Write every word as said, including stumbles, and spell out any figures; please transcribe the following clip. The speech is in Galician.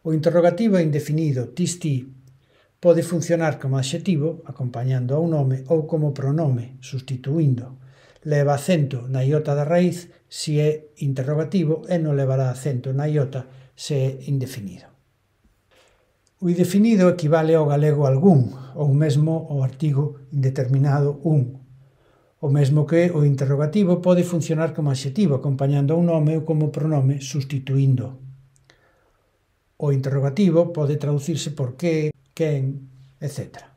O interrogativo indefinido tis ti pode funcionar como adxetivo, acompañando a un nome, ou como pronome, sustituíndo. Leva acento na iota da raíz se é interrogativo e non levará acento na iota se é indefinido. O indefinido equivale ao galego algún, ou mesmo ao artigo indeterminado un. O mesmo que o interrogativo pode funcionar como adxetivo, acompañando a un nome ou como pronome, sustituíndo. O interrogativo pode traducirse por que, quen, etcétera.